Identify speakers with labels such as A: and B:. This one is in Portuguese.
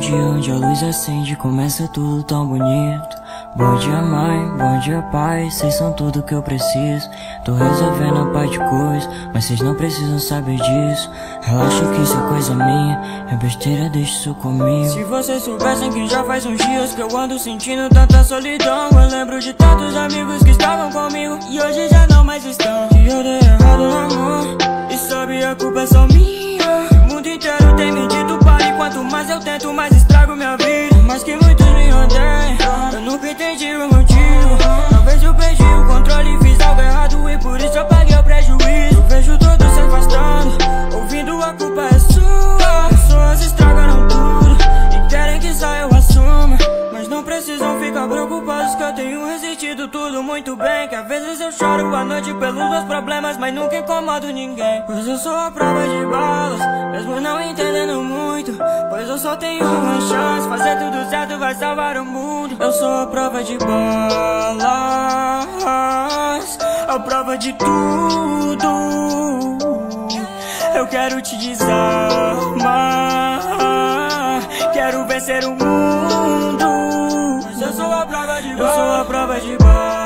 A: dia onde a luz acende, começa tudo tão bonito. Bom dia mãe, bom dia pai, cês são tudo que eu preciso. Tô resolvendo a parte de coisa, mas cês não precisam saber disso. Relaxa que isso é coisa minha, é besteira, deixa isso comigo. Se vocês soubessem que já faz uns dias que eu ando sentindo tanta solidão. Eu lembro de tantos amigos que estavam comigo e hoje já não mais estão. E eu dei errado no amor, e sabe a culpa é só minha. O mundo inteiro tem me dito pare, quanto mais eu tento mais estrago minha vida. Por mais que muitos me odeiem, eu nunca entendi o motivo. Talvez eu perdi o controle e fiz algo errado e por isso eu paguei o prejuízo. Eu vejo todos se afastando, ouvindo a culpa é sua. Pessoas estragaram tudo e querem que só eu assuma, mas não precisam ficar preocupados que eu tenho resistido tudo muito bem. Que às vezes eu choro à noite pelos meus problemas, mas nunca incomodo ninguém. Pois eu sou a prova de balas, mesmo não entendendo muito. Pois eu só tenho uma chance, fazer tudo certo vai salvar o mundo. Eu sou a prova de balas, a prova de tudo. Eu quero te desarmar, quero vencer o mundo. Mas eu sou a prova de balas, eu sou a prova de balas.